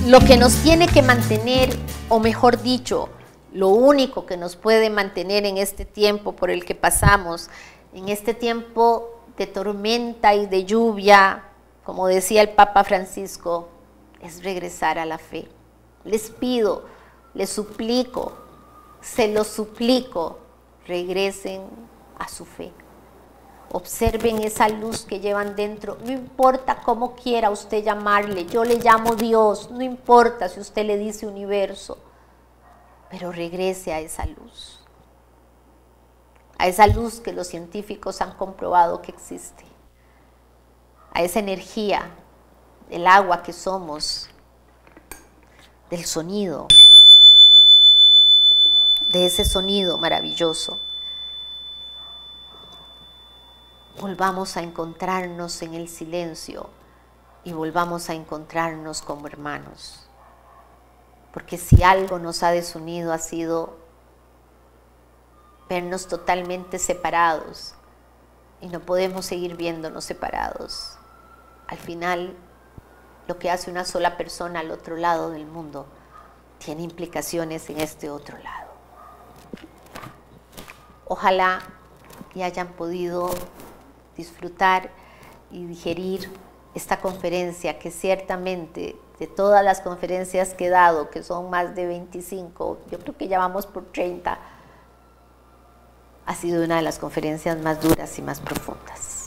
Lo que nos tiene que mantener, o mejor dicho, lo único que nos puede mantener en este tiempo por el que pasamos, en este tiempo de tormenta y de lluvia, como decía el Papa Francisco, es regresar a la fe. Les pido, les suplico, se los suplico, regresen a su fe. Observen esa luz que llevan dentro, no importa cómo quiera usted llamarle, yo le llamo Dios, no importa si usted le dice universo, pero regrese a esa luz que los científicos han comprobado que existe, a esa energía del agua que somos, del sonido, de ese sonido maravilloso. Volvamos a encontrarnos en el silencio y volvamos a encontrarnos como hermanos. Porque si algo nos ha desunido ha sido vernos totalmente separados y no podemos seguir viéndonos separados. Al final, lo que hace una sola persona al otro lado del mundo tiene implicaciones en este otro lado. Ojalá y hayan podido disfrutar y digerir esta conferencia que ciertamente de todas las conferencias que he dado, que son más de 25, yo creo que ya vamos por 30, ha sido una de las conferencias más duras y más profundas.